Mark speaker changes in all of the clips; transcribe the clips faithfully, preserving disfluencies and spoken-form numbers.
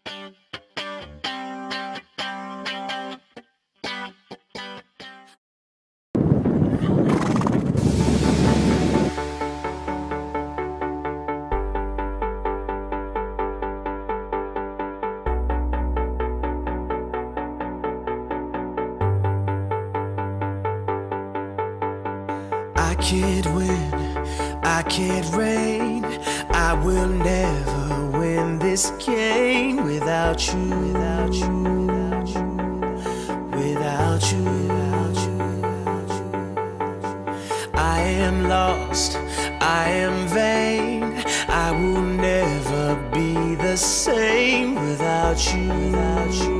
Speaker 1: I can't win, I can't reign. I will never win this game without you, without you, without you, without you, without you. I am lost, I am vain. I will never be the same without you, without you,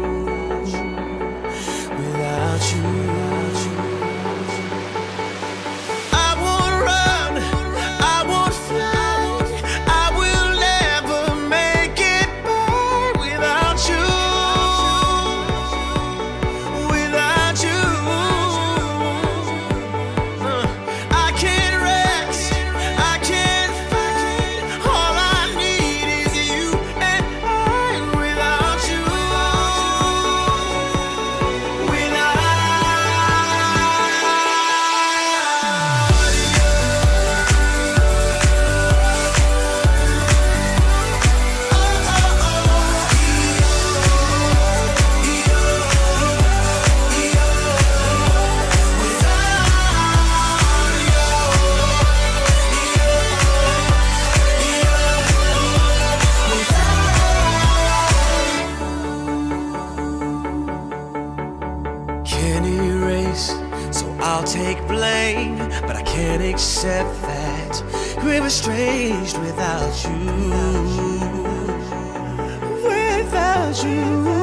Speaker 1: without you, without you. Take blame, but I can't accept that we're estranged without you, without you.